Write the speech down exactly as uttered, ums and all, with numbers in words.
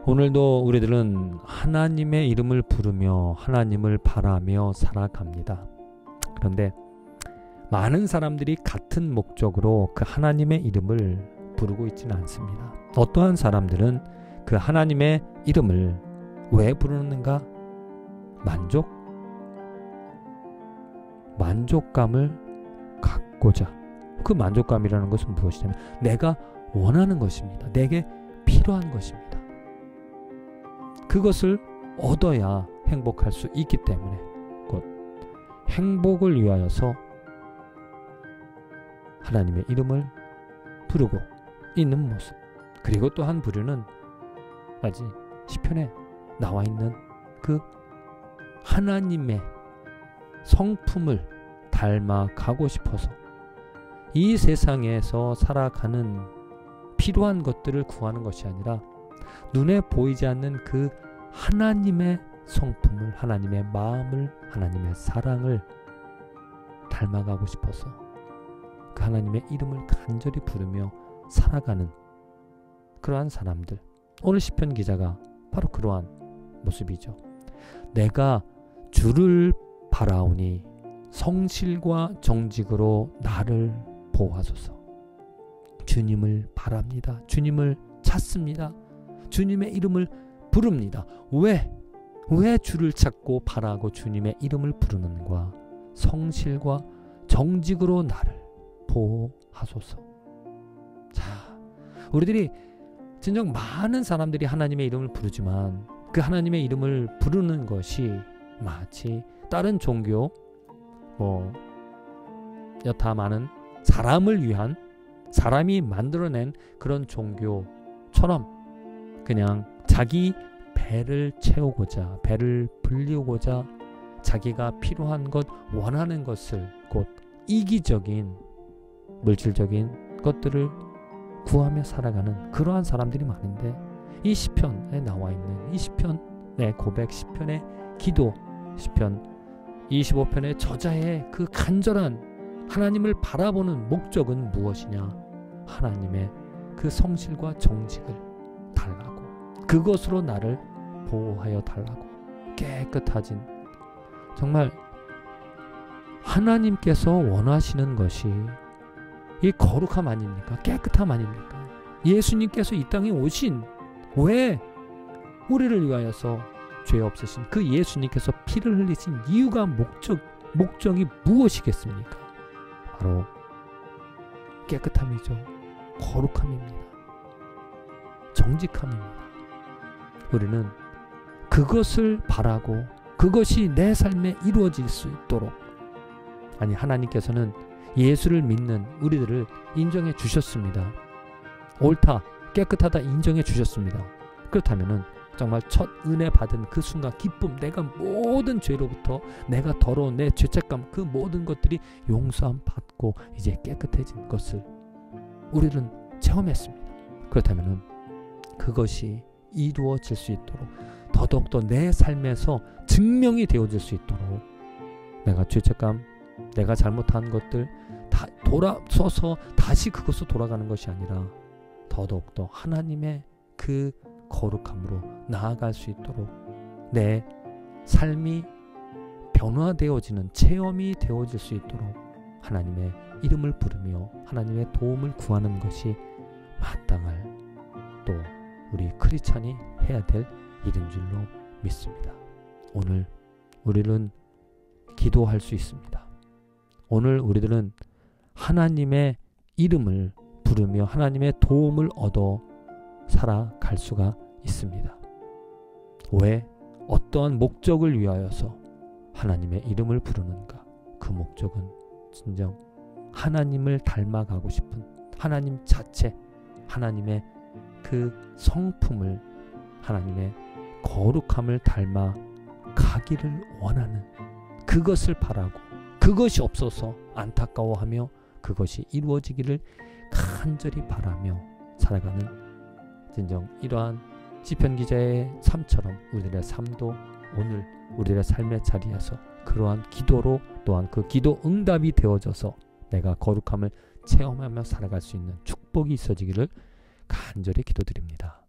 오늘도 우리들은 하나님의 이름을 부르며 하나님을 바라며 살아갑니다. 그런데 많은 사람들이 같은 목적으로 그 하나님의 이름을 부르고 있지는 않습니다. 어떠한 사람들은 그 하나님의 이름을 왜 부르는가? 만족? 만족감을 갖고자. 그 만족감이라는 것은 무엇이냐면 내가 원하는 것입니다. 내게 필요한 것입니다. 그것을 얻어야 행복할 수 있기 때문에 곧 행복을 위하여서 하나님의 이름을 부르고 있는 모습. 그리고 또 한 부류는 아직 시편에 나와 있는 그 하나님의 성품을 닮아가고 싶어서 이 세상에서 살아가는 필요한 것들을 구하는 것이 아니라 눈에 보이지 않는 그 하나님의 성품을, 하나님의 마음을, 하나님의 사랑을 닮아가고 싶어서 그 하나님의 이름을 간절히 부르며 살아가는 그러한 사람들. 오늘 시편 기자가 바로 그러한 모습이죠. 내가 주를 바라오니 성실과 정직으로 나를 보호하소서. 주님을 바랍니다. 주님을 찾습니다. 주님의 이름을 부릅니다. 왜? 왜 주를 찾고 바라고 주님의 이름을 부르는가? 성실과 정직으로 나를 보호하소서. 자, 우리들이 진정 많은 사람들이 하나님의 이름을 부르지만 그 하나님의 이름을 부르는 것이 마치 다른 종교 뭐 여타 많은 사람을 위한, 사람이 만들어낸 그런 종교처럼 그냥 자기 배를 채우고자, 배를 불리우고자 자기가 필요한 것, 원하는 것을 곧 이기적인 물질적인 것들을 구하며 살아가는 그러한 사람들이 많은데, 이 시편에 나와 있는 이 시편의 고백, 시편의 기도, 시편 이십오 편의 저자의 그 간절한 하나님을 바라보는 목적은 무엇이냐? 하나님의 그 성실과 정직을 달라고, 그것으로 나를 보호하여 달라고. 깨끗하진, 정말 하나님께서 원하시는 것이 이 거룩함 아닙니까? 깨끗함 아닙니까? 예수님께서 이 땅에 오신, 왜 우리를 위하여서 죄 없으신 그 예수님께서 피를 흘리신 이유가, 목적, 목적이 무엇이겠습니까? 바로 깨끗함이죠. 거룩함입니다. 정직함입니다. 우리는 그것을 바라고 그것이 내 삶에 이루어질 수 있도록, 아니 하나님께서는 예수를 믿는 우리들을 인정해 주셨습니다. 옳다, 깨끗하다 인정해 주셨습니다. 그렇다면은 정말 첫 은혜 받은 그 순간 기쁨, 내가 모든 죄로부터, 내가 더러운 내 죄책감, 그 모든 것들이 용서함 받고 이제 깨끗해진 것을 우리는 체험했습니다. 그렇다면은 그것이 이루어질 수 있도록, 더더욱더 내 삶에서 증명이 되어질 수 있도록, 내가 죄책감, 내가 잘못한 것들 다 돌아서서 다시 그것으로 돌아가는 것이 아니라 더더욱더 하나님의 그 거룩함으로 나아갈 수 있도록 내 삶이 변화되어지는 체험이 되어질 수 있도록 하나님의 이름을 부르며 하나님의 도움을 구하는 것이 마땅할, 또 우리 크리스찬이 해야 될 일인 줄로 믿습니다. 오늘 우리는 기도할 수 있습니다. 오늘 우리들은 하나님의 이름을 부르며 하나님의 도움을 얻어 살아갈 수가 있습니다. 왜? 어떠한 목적을 위하여서 하나님의 이름을 부르는가? 그 목적은 진정 하나님을 닮아가고 싶은, 하나님 자체, 하나님의 그 성품을, 하나님의 거룩함을 닮아가기를 원하는, 그것을 바라고 그것이 없어서 안타까워하며 그것이 이루어지기를 간절히 바라며 살아가는 진정 이러한 시편 기자의 삶처럼 우리들의 삶도 오늘 우리들의 삶의 자리에서 그러한 기도로, 또한 그 기도 응답이 되어져서 내가 거룩함을 체험하며 살아갈 수 있는 축복이 있어지기를 간절히 기도드립니다.